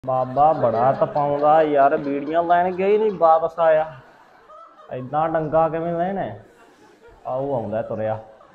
बाबा बड़ा तपाउंदा यार, बीड़ियां लैन गए नहीं वापस आया। इदा डंगा किवें लेने? आऊ आउंदा तुरया।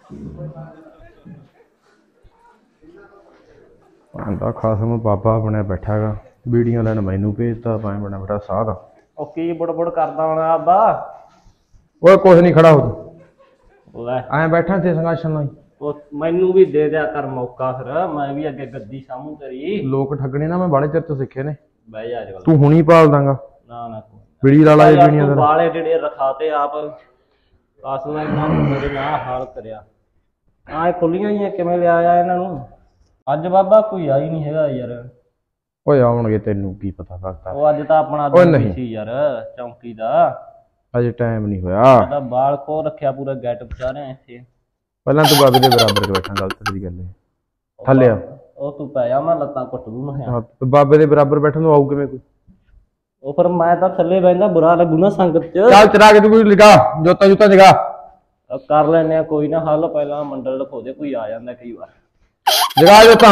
खासम बाबा बनया बैठा गा, बीड़ियां लैन मैनू भेजता, मैं बना बैठा साध। ओ की बुड़ करदा होना बाबा? ओए कुछ नहीं, खड़ा हो ऐ बैठा थे संघर्षण नहीं। मैनू भी दे दिया कर मौका, फिर मैं भी अगे गद्दी सामू तेरी। लोग ठगने ना मैं बड़े चिर तो सीखे ने। बह जा तू हुणी पाल दांगा ना ना बीड़ी लाला ये बीड़ियां वाले जेड़े रखाते आप कासला इना मेरे ना हाल करया। आ खुलियां ही किवें ले आया इन्हां नूं? अज बाबा कोई आई नहीं हैगा यार। ओए आउणगे, तैनू की पता लगता। ओ अज तां अपना दिन सी यार चौंकी दा। अजे टाइम नहीं होया। मैं बाल खो रखया पूरा गेट बचा रहे इत्थे। पहला तू बाबे दे बराबर बैठा, गलत तेरी गल है। थल्ले आ ओ तू पै जा, मैं लत्तां घुट दूं मैं। हां तो बाबे दे बराबर बैठन तो आऊ किवें कोई? ओ फिर मैं तां थल्ले बैठदा, बुरा लगू ना संगत च। चल चरा के तू कोई लिखा जोता जोता जगा कर लेने कोई ना हल। पहला मंडल लिखो दे, कोई आ जांदा कई बार। जगा जोता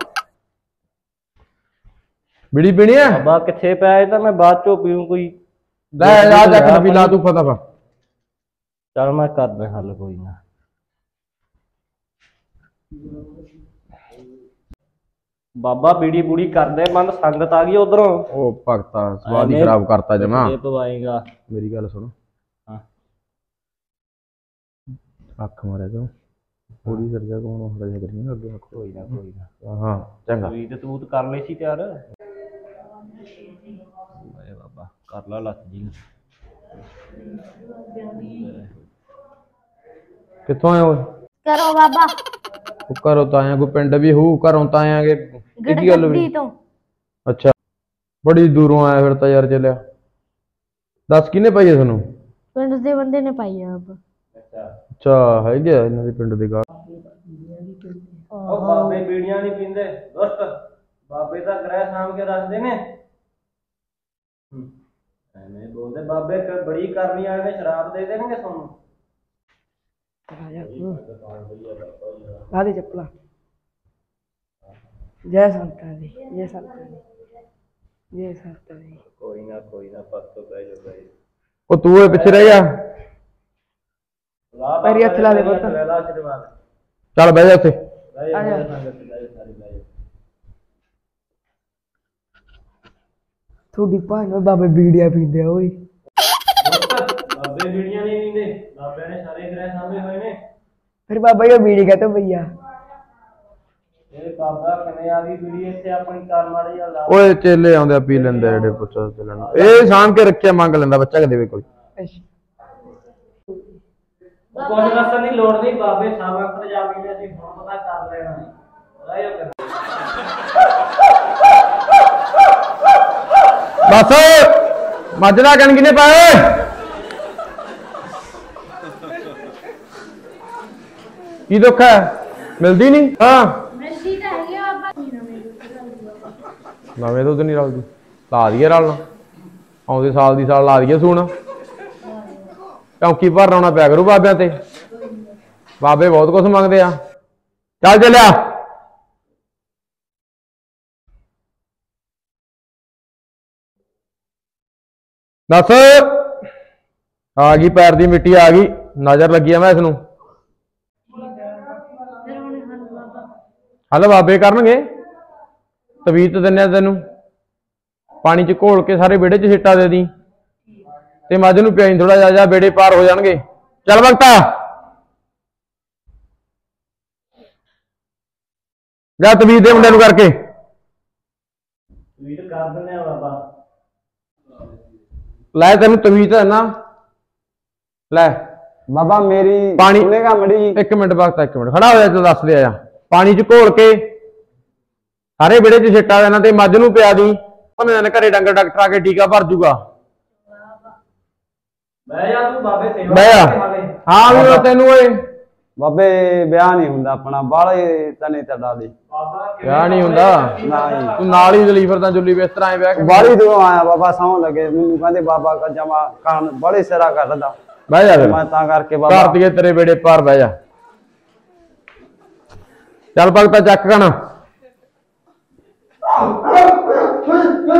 बीड़ी पीनी है बाबा किथे पै तां मैं बाद चो पीऊं कोई। ले आ जा के नबी ला तू पता पा। चल मैं करदा हल कोई ना। बाबा बीड़ी बूड़ी कर दे बंद, संगत आ गई उधरों। ओ भगता स्वाद ही खराब करता जमा। ये पवाएगा मेरी गल सुन। हां अख मारे तो थोड़ी सर जा कौन हो रहा करी ना अगे। कोई ना हां चंगा कोई ते तू कर ले सी तैयार। अरे बाबा कर ला लत जी। कित्थों आए हो? करो बाबा। करो तो आया, कोई पिंड भी हूँ घरों तो आया के गड्डी तो। अच्छा बड़ी दूरों आया फिर तो यार चलिया। दस किने पाई है थानू? पिंड दे बंदे ने पाई है अब। अच्छा है गया इन्हां दे पिंड दे गाल। ओ बाबे बीड़ियां नहीं पींदे दोस्त, बाबे दा ग्रह साम के रखदे ने। एने बोलदे बाबे बड़ी करनी आए ने शराब दे देणगे थानू। आदि चप्पला। जय संता दी, जय संता दी, जय संता दी। कोई ना पत्तो बह जा। ओ तू ए पीछे रह जा। पैरी हथ ला दे पुੱਤ। चल बह जा उत्थे। आ जा। थोड़ी भान बाबे बीड़ियां पींदे आ ओए। बाबे बीड़ियां नहीं पींदे, बाबे ने सारे ग्रह सामे होए ने। फिर बाबा ये बीड़ी का तो भैया ए बाबा कने आ गई बीड़ी इत्थे अपनी कार माड़ी हल्ला। ओए चेले आंदे पी लेंदे जेडे पुੱਛ चलन ए शाम के रखिया मांग लेंदा बच्चा के देवे कोई। कुछ दसन की लोड़ नहीं, बाबे सामा पर जावी ने ਅਸੀਂ ਹੁਣ ਪਤਾ ਕਰ ਲੈਣਾ ਹੈ। ਰਾਇਓ ਕਰ बस मजरा कण किने पाए? की दुख है? मिलती नहीं? हाँ नवे दुध नहीं रलती, ला दिए रलना आउंदे साल दी साल ला दिए सूण। चौंकी भर आना पै करू बाबियां ते, बाबे बहुत कुछ मंगते आ। चल चलिया दस आ गई, पैर दी मिट्टी आ गई, नजर लगी है मैं इसनू। हल बाबे करनगे, तवीत दिन्ने तेनू पानी च घोल के सारे बेड़े च छिट्टा दे दी ते मझ नूं पियाई थोड़ा जा बेड़े पार हो जाणगे। चल भगता जा तवीत दे मुंडे नूं करके। तवीत कर दिंदे आ बाबा। लै तेन तवीत है ना, लै बाबा मेरी पानी सुनेगा मड़ी जी। एक मिनट वक्त, एक मिनट खड़ा हो जा, तो दस दे आ। पानी च घोल के सारे बेड़े च छिट्टा देना ते मझ नूं पिया दी। घरे डंगर डॉक्टर आके टीका भर जूगा। बह जा तू बाबे सेवा बह जा। हाँ भी तेनू बाबे ब्याह नहीं हुंदा अपना, बाले तने तड़ा दी ब्याह नहीं हुंदा ना जी। तू नाल ही जली फिरदा जुली बिस्तर आए बैठ। बाली दूरों आया बाबा, सौं लगे मैनू कहंदे बाबा का जमा कान बड़े सिरा करदा। बह जा मैं तां करके बाबा कर दिए तेरे बेड़े पार, बह जा। चल भगता चक कण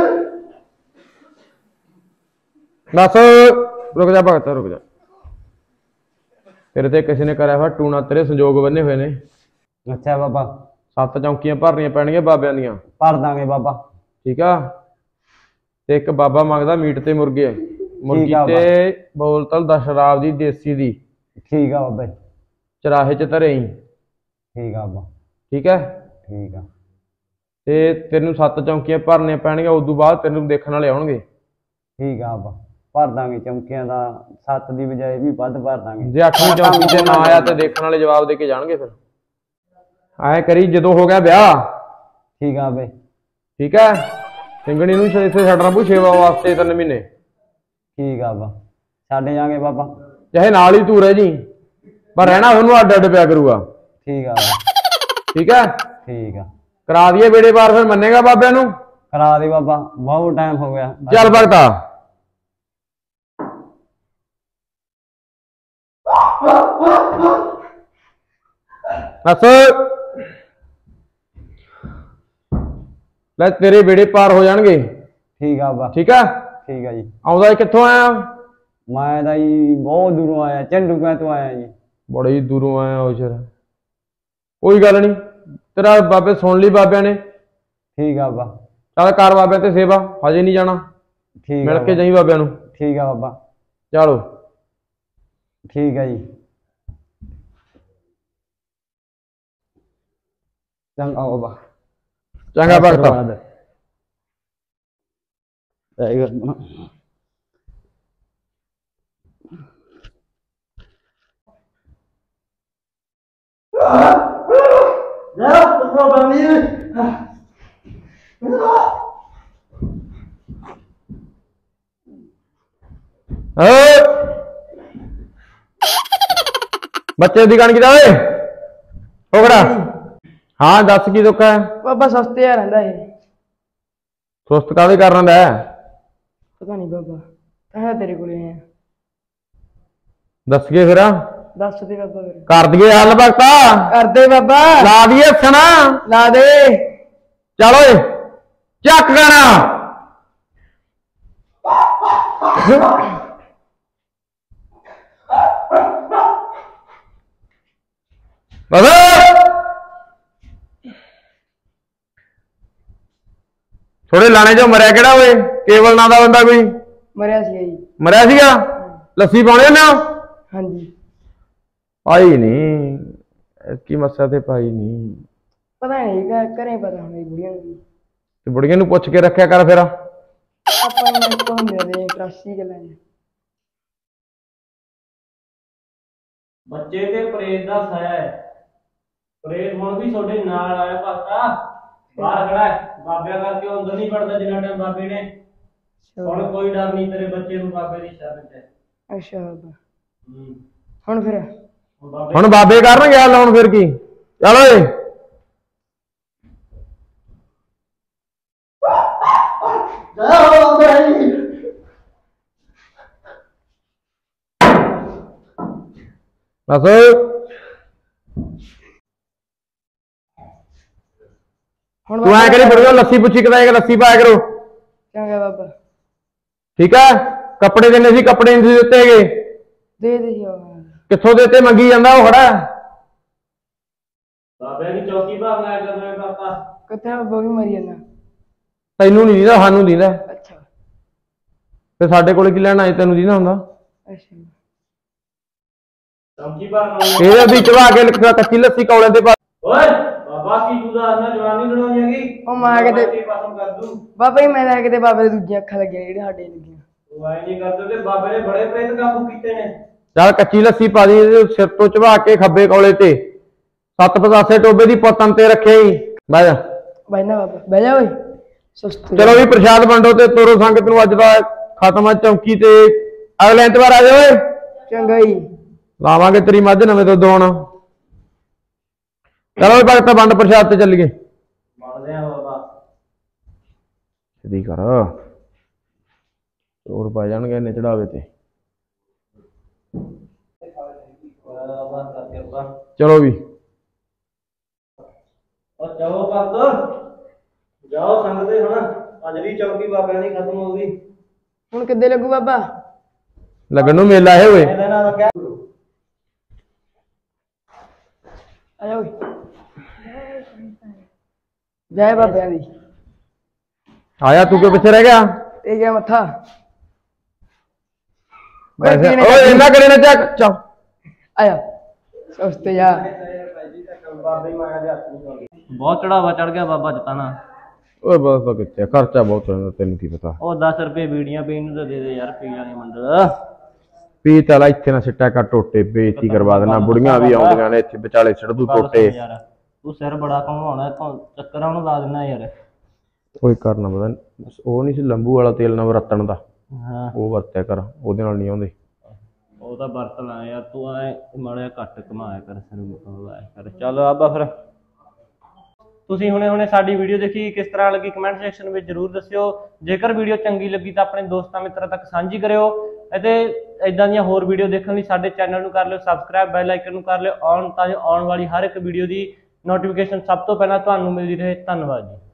ਦੱਸ। ਰੁਕ ਜਾ ਭਗਤ ਰੁਕ ਜਾ। ਤੇਰੇ ਤੇ ਕਿਸੇ ਨੇ ਕਰਿਆ ਹੋਇਆ ਟੂਣਾ, ਤੇਰੇ ਸੰਜੋਗ ਬੰਨੇ ਹੋਏ ਨੇ। ਅੱਛਾ ਬਾਬਾ। 7 ਚੌਂਕੀਆਂ ਭਰਨੀਆਂ ਪੈਣਗੀਆਂ ਬਾਬਿਆਂ ਦੀਆਂ। ਭਰ ਦਾਂਗੇ ਬਾਬਾ। ਠੀਕ ਆ। ਤੇ ਇੱਕ ਬਾਬਾ ਮੰਗਦਾ ਮੀਟ ਤੇ ਮੁਰਗੇ, ਮੁਰਗੀ ਤੇ ਬੋਤਲ 10 ਸ਼ਰਾਬ ਦੀ ਦੇਸੀ ਦੀ। ਠੀਕ ਆ ਬਾਬਾ। ਚਰਾਹੇ ਚ ਧਰੇ ਹੀ। ਠੀਕ ਆ ਬਾਬਾ। ਠੀਕ ਹੈ। ਠੀਕ ਆ। ਤੇ ਤੈਨੂੰ 7 ਚੌਂਕੀਆਂ ਭਰਨੀਆਂ ਪੈਣਗੀਆਂ, ਉਦੋਂ ਬਾਅਦ ਤੈਨੂੰ ਦੇਖਣ ਵਾਲੇ ਆਉਣਗੇ। ਠੀਕ ਆ ਬਾਬਾ। ਭਰ ਦਾਂਗੇ ਚੌਂਕੀਆਂ ਦਾ 7 ਦੀ ਬਜਾਏ ਵੀ ਵੱਧ ਭਰ ਦਾਂਗੇ। ਜੇ 8ਵੀਂ ਚੌਂਕੀ ਤੇ ਨਾ ਆਇਆ ਤੇ ਦੇਖਣ ਵਾਲੇ ਜਵਾਬ ਦੇ ਕੇ ਜਾਣਗੇ। ਫਿਰ ਐ ਕਰੀ ਜਦੋਂ ਹੋ ਗਿਆ ਵਿਆਹ। ਠੀਕ ਆ ਬਈ। ਠੀਕ ਹੈ। ਸਿੰਘਣੀ ਨੂੰ ਇੱਥੇ ਛੱਡਣਾ ਪਊ ਸੇਵਾ ਵਾਸਤੇ 3 ਮਹੀਨੇ। ਠੀਕ ਆ ਬਾਬਾ। ਛੱਡ ਜਾਾਂਗੇ ਬਾਬਾ। ਚਾਹੇ ਨਾਲ ਹੀ ਤੂੰ ਰਹਿ ਜੀ, ਪਰ ਰਹਿਣਾ ਉਹਨੂੰ ਅੱਡ ਅੱਡ ਪਿਆ ਕਰੂਗਾ। ਠੀਕ ਆ ਬਾਬਾ। ਠੀਕ ਹੈ। ਠੀਕ ਆ। ਕਰਾ ਦਈਏ ਬੇੜੇ ਪਾਰ, ਫਿਰ ਮੰਨੇਗਾ ਬਾਬਿਆਂ ਨੂੰ। ਕਰਾ ਦੇ ਬਾਬਾ, ਬਹੁਤ ਟਾਈਮ ਹੋ ਗਿਆ। ਚੱਲ ਭਗਤਾ। ਬਸ ਲੈ ਤੇਰੇ ਬੇੜੇ ਪਾਰ ਹੋ ਜਾਣਗੇ। ਠੀਕ ਆ ਬਾਬਾ। ਠੀਕ ਆ। ਠੀਕ ਆ ਜੀ। ਆਉਂਦਾ ਕਿੱਥੋਂ ਆਇਆ? ਮੈਂ ਤਾਂ ਜੀ ਬਹੁਤ ਦੂਰੋਂ ਆਇਆ, ਝੰਡੂਆਂ ਤੋਂ ਆਇਆ ਜੀ। ਬੜੀ ਦੂਰੋਂ ਆਇਆ ਹੋ ਸ਼ਰ। ਕੋਈ ਗੱਲ ਨਹੀਂ, ਤੇਰਾ ਬਾਬੇ ਸੁਣ ਲਈ ਬਾਬਿਆਂ ਨੇ। ਠੀਕ ਆ ਬਾਬਾ। ਚੱਲ ਕਰ ਬਾਬਿਆਂ ਤੇ ਸੇਵਾ, ਹਜੇ ਨਹੀਂ ਜਾਣਾ। ਠੀਕ ਮਿਲ ਕੇ ਜਾਈ ਬਾਬਿਆਂ ਨੂੰ। ਠੀਕ ਆ ਬਾਬਾ। ਚਲੋ ਠੀਕ ਆ ਜੀ। ਚੰਗਾ ਬਾਬਾ। ਚੰਗਾ ਭਗਤਾ। ਬੱਚੇ ਦੀ ਗਣ ਕੀਤਾ ਓਏ ਹੋਗੜਾ। ਹਾਂ ਦੱਸ ਕੀ ਦੁੱਖ ਹੈ? ਬਾਬਾ ਸਸਤੇ ਆ ਰਹਿੰਦਾ ਇਹ। ਸੁਸਤ ਕਾਹਦੇ ਕਰ ਰਹਾ ਹੈ? ਪਤਾ ਨਹੀਂ ਬਾਬਾ, ਤਾਂ ਤੇਰੇ ਕੋਲੇ ਆਇਆ। ਦੱਸ ਕੇ ਫਿਰ ਦੱਸ ਦੇ ਬਾਬਾ। ਫਿਰ ਕਰ ਦਈਏ ਹੱਲ ਭਗਤਾ। ਕਰਦੇ ਬਾਬਾ। ਲਾ ਦਈਏ ਸਣਾ। ਲਾ ਦੇ। ਚੱਲ ਓਏ ਚੱਕ ਗਾਣਾ। ਬਸ ਥੋੜੇ ਲਾਣੇ ਚੋਂ ਮਰਿਆ ਕਿਹੜਾ ਓਏ? ਕੇਵਲ ਨਾਂ ਦਾ ਬੰਦਾ ਕੋਈ ਮਰਿਆ ਸੀ ਜੀ। ਮਰਿਆ ਸੀਗਾ? ਲੱਸੀ ਪਾਉਣੇ ਨਾ? ਹਾਂਜੀ। ਪਾਈ ਨਹੀਂ ਕੀ ਮੱਸਿਆ ਤੇ ਪਾਈ ਨਹੀਂ। ਪਤਾ ਨਹੀਂ ਘਰੇ ਪਤਾ ਹੋਣਾ ਜੀ ਬੁੜੀਆਂ ਨੂੰ। ਤੇ ਬੁੜੀਆਂ ਨੂੰ ਪੁੱਛ ਕੇ ਰੱਖਿਆ ਕਰ ਫਿਰ। ਆਪਾਂ ਨੂੰ ਕੋਲ ਮਿਲਦੇ ਟਰਸਟੀ ਗੱਲਾਂ ਨੇ। ਬੱਚੇ ਤੇ ਪ੍ਰੇਤ ਦਾ ਸਾਇਆ ਹੈ। ਪ੍ਰੇਤ ਹੁਣ ਵੀ ਤੁਹਾਡੇ ਨਾਲ ਆਇਆ ਭਗਤਾ। ਬਾਹਰ ਖੜਾ ਹੈ, ਬਾਬਿਆਂ ਕਰਕੇ ਉਹ ਅੰਦਰ ਨਹੀਂ ਵੜਦਾ ਜਿੰਨਾ ਟਾਈਮ ਬਾਬੇ ਨੇ। ਹੁਣ ਕੋਈ ਡਰ ਨਹੀਂ ਤੇਰੇ ਬੱਚੇ ਨੂੰ ਬਾਬੇ ਦੀ ਸ਼ਰਨ ਚ ਹੈ। ਅੱਛਾ ਬਾਬਾ। ਹੁਣ ਫਿਰ ਹੁਣ ਬਾਬੇ ਕਰਨਗੇ ਹੱਲ। ਹੁਣ ਫਿਰ ਕੀ? ਚੱਲ ਓਏ ਬਸ ਹੁਣ ਤੂੰ ਐ ਕਰੀ ਫੜੋ ਲੱਸੀ ਪੁੱਛੀ ਕਰਾਏਗਾ, ਲੱਸੀ ਪਾਇਆ ਕਰੋ। ਚੰਗਾ ਬਾਬਾ। ਠੀਕ ਹੈ। ਕੱਪੜੇ ਦੇਣੇ ਸੀ, ਕੱਪੜੇ ਨਹੀਂ ਦਿੱਤੇ ਹੈਗੇ। ਦੇ ਦੇ ਜੀ ਬਾਬਾ। ਕਿੱਥੋਂ ਦਿੱਤੇ? ਮੰਗੀ ਜਾਂਦਾ ਉਹ ਖੜਾ। ਬਾਬਿਆਂ ਦੀ ਚੌਕੀ ਭਾਗ ਲਾਇਆ ਕਰਨਾ ਭਗਤਾ। ਕਿੱਥੇ ਬਾਬਾ ਵੀ ਮਰੀ ਜਾਂਦਾ। ਤੈਨੂੰ ਨਹੀਂ ਦੀਦਾ, ਸਾਨੂੰ ਦੀਦਾ। ਅੱਛਾ। ਤੇ ਸਾਡੇ ਕੋਲੇ ਕੀ ਲੈਣਾ ਹੈ? ਤੈਨੂੰ ਦੀਦਾ ਹੁੰਦਾ। ਅੱਛਾ। ਚੌਕੀ ਭਾਗ ਇਹਦੇ ਵਿੱਚ ਵਾ ਕੇ ਲਿਖਿਆ ਕੱਚੀ ਲੱਸੀ ਕੌਲੇ ਤੇ ਪਾ। ਓਏ ਬਾਬਾ ਕੀ ਤੂੰ ਦੱਸਣਾ ਜਵਾਨੀ ਲੜਾਉਣੀ ਹੈਗੀ? ਉਹ ਮੈਂ ਕਿਤੇ ਪਸੰਦ ਕਰ ਦੂੰ। ਬਾਬਾ ਜੀ ਮੈਂ ਤਾਂ ਕਿਤੇ ਬਾਬੇ ਦੇ ਦੂਜੀਆਂ ਅੱਖਾਂ ਲੱਗੀਆਂ ਜਿਹੜੇ ਸਾਡੇ ਲੱਗੀਆਂ। ਤੂੰ ਐ ਨਹੀਂ ਕਰਦੇ ਤੇ ਬਾਬੇ ਨੇ ਬੜੇ ਪ੍ਰੇਤ ਕਾਬੂ ਕੀਤੇ ਨੇ। ਚੱਲ ਕੱਚੀ ਲੱਸੀ ਪਾ ਦੀ ਇਹਦੇ ਸਿਰ ਤੋਂ ਚਵਾ ਕੇ ਖੱਬੇ ਕੌਲੇ ਤੇ 7 ਪਤਾਸੇ ਟੋਬੇ ਦੀ ਪਤਨ ਤੇ ਰੱਖਿਆ ਹੀ। ਬਹਿ ਜਾ। ਬੈਠਣਾ ਬਾਬਾ, ਬਹਿ ਜਾ ਓਏ। ਸੁਸਤ ਚਲੋ ਵੀ ਪ੍ਰਸ਼ਾਦ ਵੰਡੋ ਤੇ ਤੋਰੋ ਸੰਗਤ ਨੂੰ। ਅੱਜ ਦਾ ਖਤਮ ਆ ਚੌਂਕੀ ਤੇ। ਅਗਲੇ ਐਤਵਾਰ ਆ ਜਾ ਓਏ। ਚੰਗਾ ਜੀ। ਲਾਵਾਂਗੇ ਤੇਰੀ ਮੱਝ ਨਵੇਂ ਦੁੱਧ ਹੁਣ। ਚਲੋ ਭਗਤ ਵੰਡ ਪ੍ਰਸ਼ਾਦ ਤੇ ਚੱਲੀਏ। ਮੰਨਦੇ ਆ ਬਾਬਾ। ਸਿੱਧੀ ਕਰ ਹੋਰ ਪਾ ਜਾਣਗੇ ਇਹਨੇ ਚੜਾਵੇ ਤੇ। ਬਾਬਾ ਕਰ ਕਿਰਪਾ। ਚਲੋ ਵੀ ਉਹ ਚਲੋ ਭਗਤ ਜਾਓ ਸੰਗਤ ਦੇ। ਹੁਣ ਅੱਜ ਦੀ ਚੌਕੀ ਬਾਬਿਆਂ ਦੀ ਖਤਮ ਹੋ ਗਈ। ਹੁਣ ਕਿੱਦੇ ਲੱਗੂ ਬਾਬਾ? ਲੱਗਣ ਨੂੰ ਮੇਲਾ ਇਹ ਓਏ ਇਹਦੇ ਨਾਲ ਕਿਆ ਆ ਜਾ ਓਏ ਜੈ ਬਾਬਿਆਂ ਦੀ ਆਇਆ ਤੂੰ ਕਿਉਂ ਪਿੱਛੇ ਰਹਿ ਗਿਆ ਇਹ ਗਿਆ ਮੱਥਾ ਵੈਸੇ ਓਏ ਇੰਨਾ ਕਰੇ ਨਾ ਚੱਕ ਚੱਲ ਆਇਆ ਸਸਤੇ ਜਾ ਬਾਬੇ ਹੀ ਮਾਇਆ ਦੇ ਹੱਥ ਨਹੀਂ ਬਹੁਤ ਚੜਾਵਾ ਚੜ ਗਿਆ ਬਾਬਾ ਜਤਾਨਾ ਓਏ ਬਸ ਤਾਂ ਕਿੱਥੇ ਖਰਚਾ ਬਹੁਤ ਹੋਣਾ ਤੈਨੂੰ ਕੀ ਪਤਾ ਉਹ 10 ਰੁਪਏ ਬੀੜੀਆਂ ਪੀਣ ਨੂੰ ਤਾਂ ਦੇ ਦੇ ਯਾਰ ਪੀ ਲਾਂਗੇ ਮੰਦਰ ਪੀ ਤਲਾ ਇੱਥੇ ਨਾ ਸਿੱਟਾ ਕਰ ਟੋਟੇ ਬੇਇੱਜ਼ਤੀ ਕਰਵਾ ਦੇਣਾ ਬੁੜੀਆਂ ਵੀ ਆਉਂਦੀਆਂ ਨੇ ਇੱਥੇ ਵਿਚਾਲੇ ਛੱਡ ਦੂ ਟੋਟੇ ਯਾਰ ਤੂੰ ਸਿਰ ਬੜਾ ਕਮਾਉਣਾ ਇੱਥੋਂ ਚੱਕਰਾਂ ਨੂੰ ਲਾ ਦੇਣਾ ਯਾਰ ਓਏ ਕਰਨਾ ਪਤਾ ਉਹ ਨਹੀਂ ਸੀ ਲੰਬੂ ਵਾਲਾ ਤੇਲ ਨਾ ਵਰਤਣ ਦਾ ਹਾਂ ਉਹ ਵਰਤਿਆ ਕਰ ਉਹਦੇ ਨਾਲ ਨਹੀਂ ਆਉਂਦੇ ਉਹ ਤਾਂ ਵਰਤ ਲਾ ਯਾਰ ਤੂੰ ਐ ਮਾੜਾ ਘੱਟ ਕਮਾਇਆ ਕਰ ਸਿਰ ਲਾਇਆ ਕਰ ਚੱਲ ਆਬਾ ਫਿਰ ਤੁਸੀਂ ਹੁਣੇ ਸਾਡੀ ਵੀਡੀਓ ਦੇਖੀ ਕਿਸ ਤਰ੍ਹਾਂ ਲੱਗੀ ਕਮੈਂਟ ਸੈਕਸ਼ਨ ਵਿੱਚ ਜਰੂਰ ਦੱਸਿਓ ਜੇਕਰ ਵੀਡੀਓ ਚੰਗੀ ਲੱਗੀ ਤਾਂ ਆਪਣੇ ਦੋਸਤਾਂ ਮਿੱਤਰਾਂ ਤੱਕ ਸਾਂਝੀ ਕਰਿਓ ਅਤੇ ਇਦਾਂ ਦੀਆਂ ਹੋਰ ਵੀਡੀਓ ਦੇਖਣ ਲਈ ਸਾਡੇ ਚੈਨਲ ਨੂੰ ਕਰ ਲਿਓ ਸਬਸਕ੍ਰਾਈਬ ਬੈਲ ਆਈਕਨ ਨੂੰ ਕਰ ਲਿਓ ਔਨ ਤਾਂ ਜੋ ਆਉਣ ਵਾਲੀ ਹਰ ਇੱਕ ਵੀਡੀਓ ਦੀ ਨੋਟੀਫਿਕੇਸ਼ਨ ਸਭ ਤੋਂ ਪਹਿਲਾਂ ਤੁਹਾਨੂੰ ਮਿਲਦੀ ਰਹੇ ਧੰਨਵਾਦ ਜੀ।